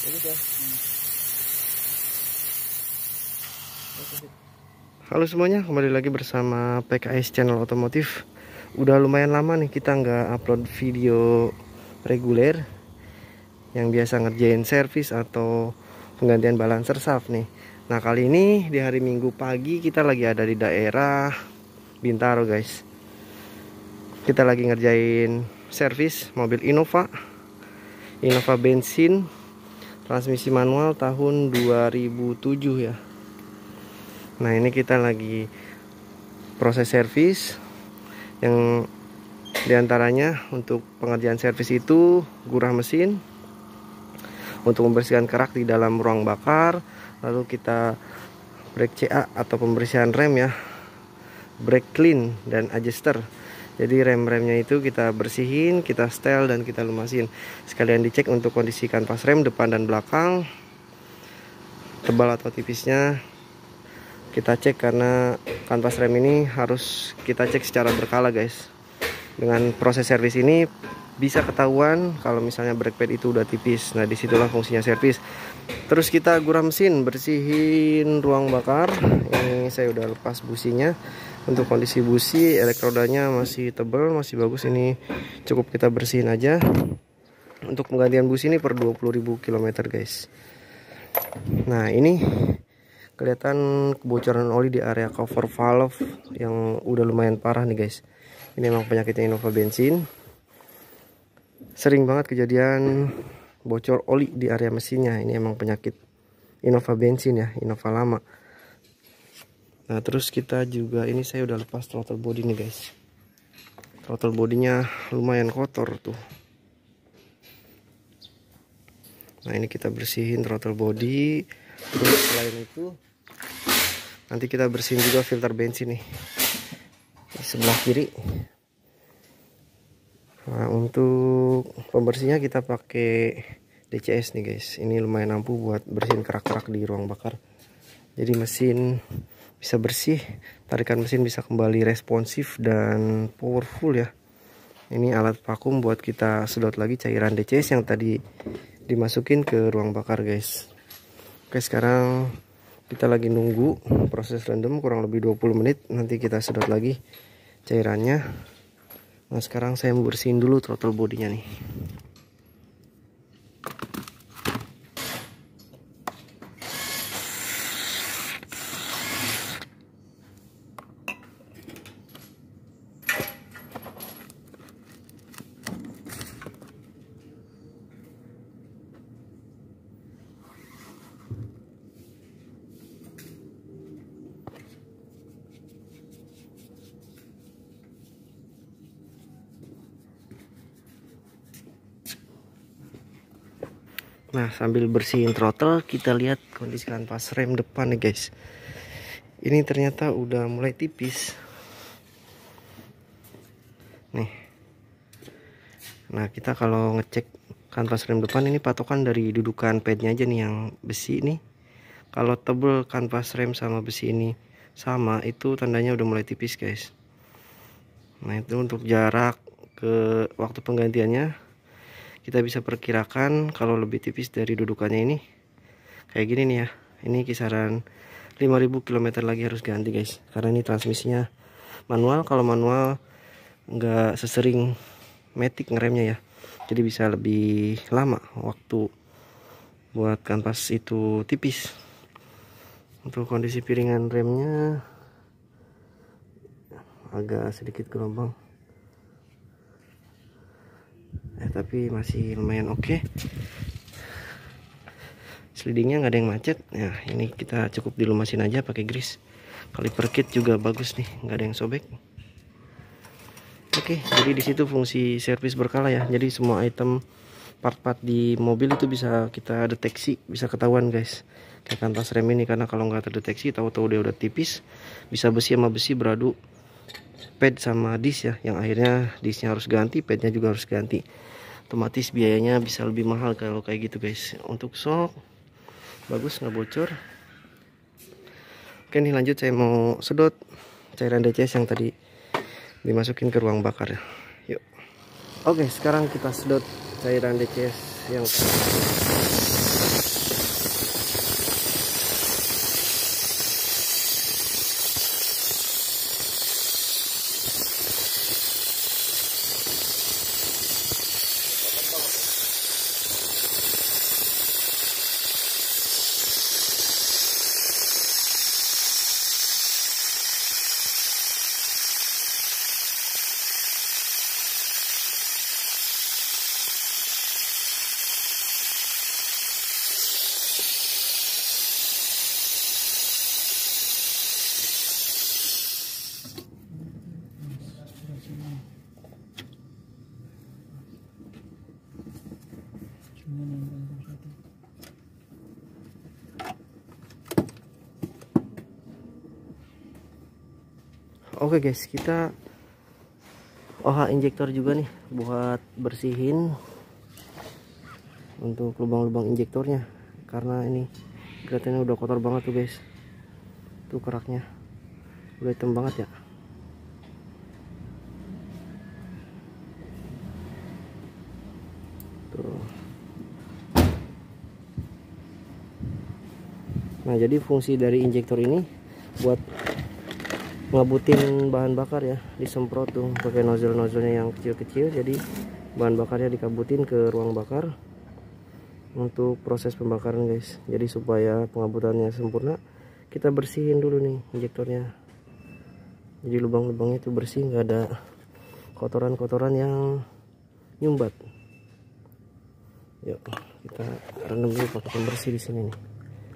Halo semuanya, kembali lagi bersama PKS Channel Otomotif. Udah lumayan lama nih kita nggak upload video reguler yang biasa ngerjain servis atau penggantian balancer shaft nih. Nah kali ini di hari Minggu pagi kita lagi ada di daerah Bintaro guys. Kita lagi ngerjain servis mobil Innova bensin transmisi manual tahun 2007 ya. Nah ini kita lagi proses servis, yang diantaranya untuk pengerjaan servis itu gurah mesin, untuk membersihkan kerak di dalam ruang bakar, lalu kita brake CA atau pembersihan rem ya, brake clean dan adjuster. Jadi rem-remnya itu kita bersihin, kita setel dan kita lumasin. Sekalian dicek untuk kondisi kanvas rem depan dan belakang, tebal atau tipisnya kita cek, karena kanvas rem ini harus kita cek secara berkala guys. Dengan proses servis ini bisa ketahuan kalau misalnya brake pad itu udah tipis. Nah disitulah fungsinya servis. Terus kita gurah mesin, bersihin ruang bakar. Ini saya udah lepas businya. Untuk kondisi busi, elektrodanya masih tebal, masih bagus. Ini cukup kita bersihin aja. Untuk penggantian busi ini per 20.000 km guys. Nah ini kelihatan kebocoran oli di area cover valve yang udah lumayan parah nih guys. Ini memang penyakitnya Innova bensin. Sering banget kejadian bocor oli di area mesinnya. Ini emang penyakit Innova bensin ya, Innova lama. Nah terus kita juga, ini saya udah lepas throttle body nih guys. Throttle bodinya lumayan kotor tuh. Nah ini kita bersihin throttle body. Terus selain itu nanti kita bersihin juga filter bensin nih di sebelah kiri. Nah untuk pembersihnya kita pakai DCS nih guys. Ini lumayan ampuh buat bersihin kerak-kerak di ruang bakar. Jadi mesin bisa bersih, tarikan mesin bisa kembali responsif dan powerful ya. Ini alat vakum buat kita sedot lagi cairan DCS yang tadi dimasukin ke ruang bakar guys. Oke, sekarang kita lagi nunggu proses rendam kurang lebih 20 menit. Nanti kita sedot lagi cairannya. Nah sekarang saya mau bersihin dulu throttle bodinya nih. Nah sambil bersihin throttle kita lihat kondisi kanvas rem depan nih guys. Ini ternyata udah mulai tipis nih. Nah kita kalau ngecek kanvas rem depan, ini patokan dari dudukan padnya aja nih yang besi ini. Kalau tebel kanvas rem sama besi ini sama, itu tandanya udah mulai tipis guys. Nah itu untuk jarak ke waktu penggantiannya kita bisa perkirakan kalau lebih tipis dari dudukannya ini kayak gini nih ya. Ini kisaran 5.000 km lagi harus ganti guys, karena ini transmisinya manual. Kalau manual nggak sesering matic ngeremnya ya, jadi bisa lebih lama waktu buat kanvas itu tipis. Untuk kondisi piringan remnya agak sedikit gelombang, tapi masih lumayan oke. Slidingnya nggak ada yang macet. Nah ini kita cukup dilumasin aja pakai grease. Kaliper kit juga bagus nih, nggak ada yang sobek. Oke, jadi di situ fungsi servis berkala ya. Jadi semua item part-part di mobil itu bisa kita deteksi, bisa ketahuan guys. Kayak kanvas rem ini, karena kalau nggak terdeteksi tahu-tahu dia udah tipis, bisa besi sama besi beradu, pad sama disk ya, yang akhirnya disknya harus ganti, padnya juga harus ganti. Otomatis biayanya bisa lebih mahal kalau kayak gitu guys. Untuk shock bagus, nggak bocor. Oke nih lanjut, saya mau sedot cairan DCS yang tadi dimasukin ke ruang bakar ya. Yuk. Oke sekarang kita sedot cairan DCS yang Oke guys, kita OH injektor juga nih buat bersihin untuk lubang-lubang injektornya, karena ini kelihatannya udah kotor banget tuh guys. Tuh keraknya udah hitam banget ya. Tuh. Nah, jadi fungsi dari injektor ini buat ngabutin bahan bakar ya, disemprot tuh pakai nozzle-nozzlenya yang kecil-kecil, jadi bahan bakarnya dikabutin ke ruang bakar untuk proses pembakaran guys. Jadi supaya pengabutannya sempurna, kita bersihin dulu nih injektornya, jadi lubang-lubangnya itu bersih, nggak ada kotoran-kotoran yang nyumbat. Yuk kita rendam dulu pakai pembersih di sini nih.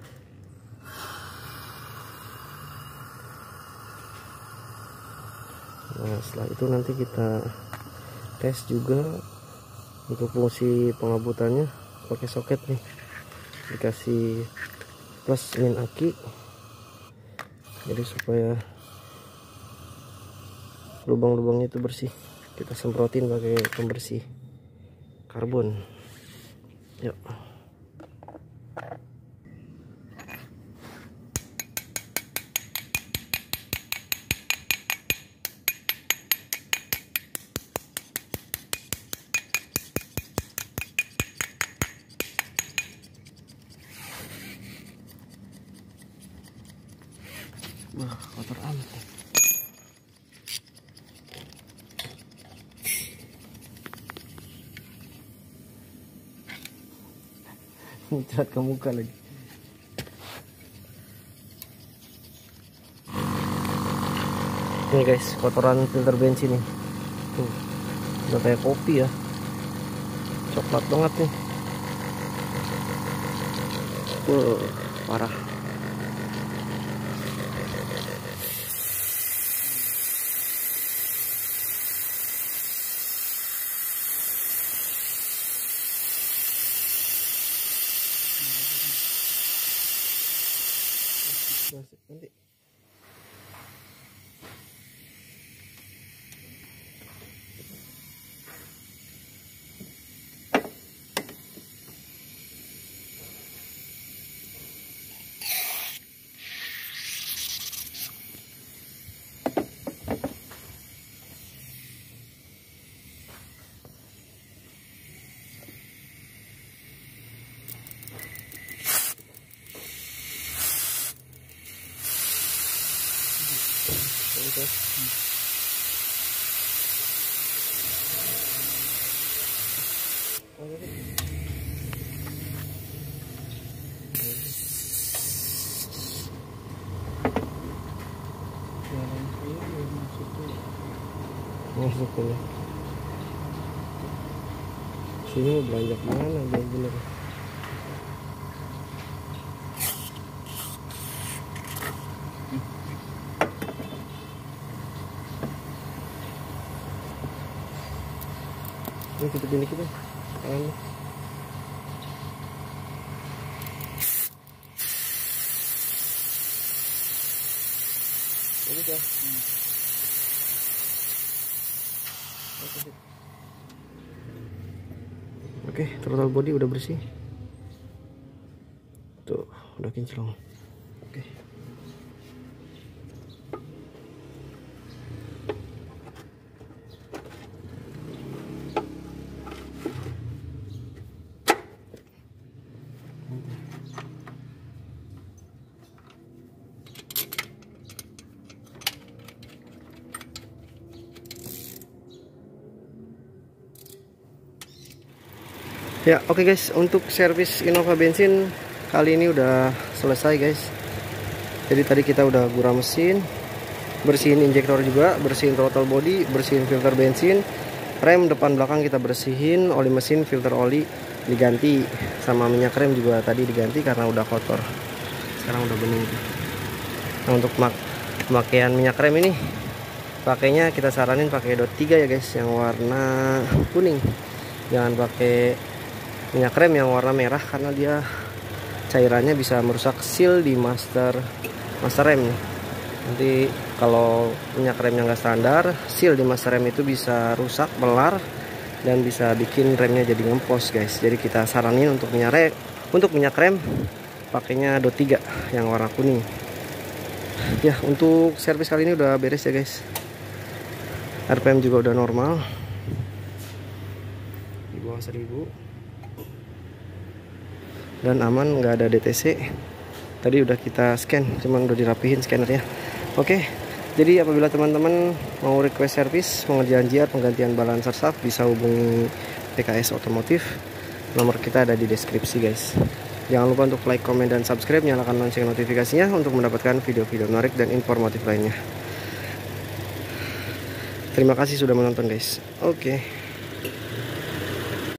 Nah, setelah itu nanti kita tes juga untuk fungsi pengabutannya pakai soket nih, dikasih plus min aki, jadi supaya lubang-lubangnya itu bersih. Kita semprotin pakai pembersih karbon. Yuk. Wah, kotor amat nih. Muncrat ke muka lagi. Ini guys, kotoran filter bensin nih. Tuh, udah kayak kopi ya. Coklat banget nih. Parah. Nanti masuk ya. Sini mau belanja kemana bener-bener. Ini kita pilih kita. Ini ya. Oke, throttle body udah bersih. Tuh, udah kinclong. Oke. Ya, oke guys, untuk servis Innova bensin kali ini udah selesai guys. Jadi tadi kita udah gura mesin, bersihin injektor juga, bersihin throttle body, bersihin filter bensin, rem depan belakang kita bersihin, oli mesin, filter oli diganti, sama minyak rem juga tadi diganti karena udah kotor. Sekarang udah bening. Nah, untuk pemakaian minyak rem ini pakainya kita saranin pakai dot 3 ya guys, yang warna kuning. Jangan pakai minyak rem yang warna merah karena dia cairannya bisa merusak seal di master rem. Nanti Kalau minyak remnya nggak standar, seal di master rem itu bisa rusak, melar, dan bisa bikin remnya jadi ngempos guys. Jadi kita saranin untuk minyak rem pakainya DOT 3 yang warna kuning. Ya, untuk servis kali ini udah beres ya guys. RPM juga udah normal di bawah 1000 dan aman, nggak ada DTC. Tadi udah kita scan, cuman udah dirapihin scannernya. Oke, jadi apabila teman-teman mau request service, pengerjaan JR, penggantian balancer shaft, bisa hubungi PKS Otomotif. Nomor kita ada di deskripsi guys. Jangan lupa untuk like, komen, dan subscribe. Nyalakan lonceng notifikasinya untuk mendapatkan video-video menarik dan informatif lainnya. Terima kasih sudah menonton guys. Oke.